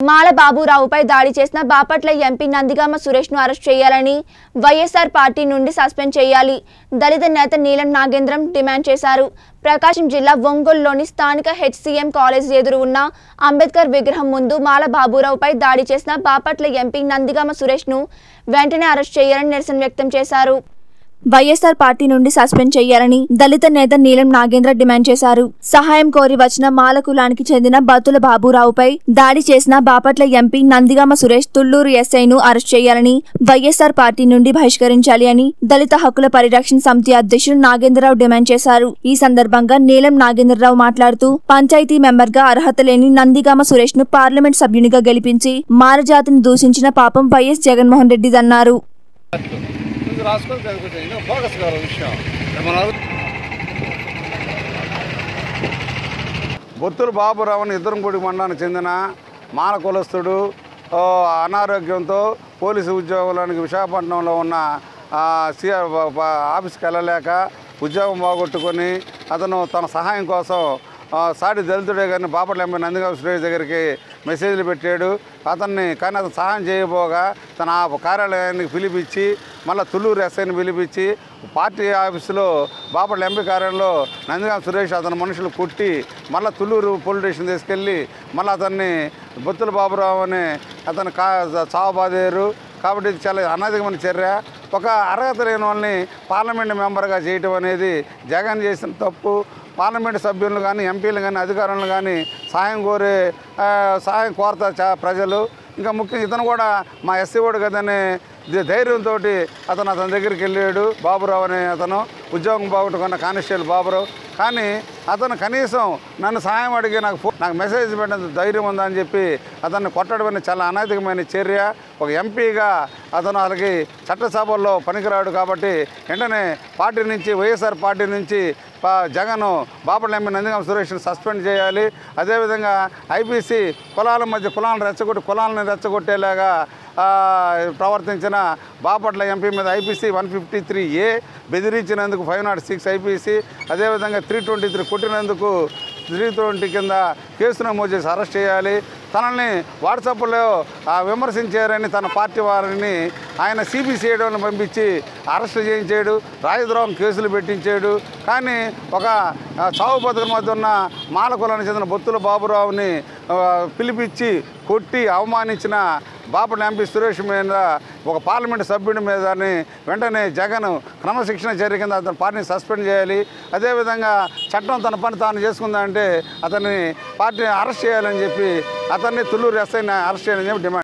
మాల బాబురావుపై దాడి చేసిన బాపట్ల ఎంపీ నందిగామ సురేష్ను అరెస్ట్ చేయాలని వైఎస్ఆర్ పార్టీ నుండి సస్పెండ్ చేయాలి దళిత నేత నీలం నాగేంద్రం డిమాండ్ చేశారు. ప్రకాశం జిల్లా ఒంగోలులోని స్థానిక హెచ్సిఎం కాలేజ్ ఎదురు ఉన్న అంబేద్కర్ విగ్రహం ముందు మాల బాబురావుపై దాడి చేసిన బాపట్ల ఎంపీ నందిగామ సురేష్ను వెంటనే అరెస్ట్ చేయాలని నిరసన వ్యక్తం చేశారు. వైఎస్ఆర్ పార్టీ నుండి సస్పెండ్ చేయాలని దళిత నేత నీలం నాగేంద్ర డిమాండ్ చేశారు. సహాయం కోరి వచ్చిన మాల కులానికి చెందిన బత్తుల బాబురావుపై దాడి చేసిన బాపట్ల ఎంపీ నందిగామ సురేష్ తుళ్లూరు ఎస్ఐను అరెస్ట్ చేయాలని, వైఎస్ఆర్ పార్టీ నుండి బహిష్కరించాలి అని దళిత హక్కుల పరిరక్షణ సమితి అధ్యక్షుడు నాగేంద్రరావు డిమాండ్ చేశారు. ఈ సందర్భంగా నీలం నాగేంద్రరావు మాట్లాడుతూ పంచాయతీ మెంబర్ గా అర్హత లేని నందిగామ సురేష్ ను పార్లమెంట్ సభ్యునిగా గెలిపించి మారజాతిని దూషించిన పాపం వైఎస్ జగన్మోహన్ రెడ్డిదన్నారు. బొత్తుల బాబురావుని ఇద్దరంగూడి మండలానికి చెందిన మాల కులస్తుడు అనారోగ్యంతో పోలీసు ఉద్యోగానికి విశాఖపట్నంలో ఉన్న ఆఫీస్కి వెళ్ళలేక ఉద్యోగం పోగొట్టుకొని అతను తన సహాయం కోసం సాటి దళితుడే కానీ బాపట్ల ఎంపీ నందిగామ సురేష్ దగ్గరికి మెసేజ్లు పెట్టాడు. కానీ అతను సహాయం చేయబోగా తన కార్యాలయానికి పిలిపించి మళ్ళీ తుళ్లూరు ఎస్ఐని పిలిపించి పార్టీ ఆఫీసులో బాపట్ల ఎంపీ కార్యాలయంలో నందిగామ సురేష్ అతని మనుషులు కొట్టి మళ్ళీ తుళ్లూరు పోలీస్ స్టేషన్ తీసుకెళ్ళి మళ్ళీ అతన్ని బొత్తుల బాబురావు అని అతను చావబాదారు. కాబట్టి ఇది చాలా అనైతికమైన చర్య. ఒక అర్హత లేని వాళ్ళని పార్లమెంటు మెంబర్గా చేయటం అనేది జగన్ చేసిన తప్పు. పార్లమెంటు సభ్యులను కానీ ఎంపీలు కానీ అధికారులను కానీ సహాయం కోరతా ప్రజలు. ఇంకా ముఖ్యంగా ఇతను కూడా మా ఎస్సీ ఓడు కదని ధైర్యంతో అతని దగ్గరికి వెళ్ళాడు. బాబురావు అనే అతను ఉద్యోగం పోగొట్టుకున్న కానిస్టేబుల్ బాబురావు. కానీ అతను కనీసం నన్ను సహాయం అడిగి నాకు మెసేజ్ పెట్టిన ధైర్యం ఉందని చెప్పి అతన్ని కొట్టడం చాలా అనైతికమైన చర్య. ఒక ఎంపీగా అతను వాళ్ళకి చట్టసభల్లో పనికిరాడు. కాబట్టి వెంటనే పార్టీ నుంచి వైఎస్ఆర్ పార్టీ నుంచి జగన్ బాపట్ల ఎంపీ నందిగామ సురేష్ని సస్పెండ్ చేయాలి. అదేవిధంగా ఐపీసీ కులాల మధ్య కులాలను రెచ్చగొట్టేలాగా ప్రవర్తించిన బాపట్ల ఎంపీ మీద ఐపీసీ 153A బెదిరించినందుకు 506 ఐపీసీ, అదేవిధంగా 323 కొట్టినందుకు 320 కింద కేసు నమోదు చేసి అరెస్ట్ చేయాలి. తనని వాట్సాప్లో విమర్శించారని తన పార్టీ వారిని ఆయన సిబిసిఐడిని పంపించి అరెస్ట్ చేయించాడు. రాజద్రోహం కేసులు పెట్టించాడు. కానీ ఒక చావు బతుకుల మధ్య ఉన్న మాల కులానికి చెందిన బొత్తుల బాబురావుని పిలిపించి కొట్టి అవమానించిన బాపట్ల ఎంపీ సురేష్ మీద ఒక పార్లమెంటు సభ్యుడి మీద వెంటనే జగన్ క్రమశిక్షణ చర్య కింద అతని పార్టీని సస్పెండ్ చేయాలి. అదేవిధంగా చట్టం తన పని తాను చేసుకుందంటే అతన్ని పార్టీని అరెస్ట్ చేయాలని చెప్పి అతన్ని తుళ్లూరు ఎస్ఐని అరెస్ట్ చేయాలని చెప్పి డిమాండ్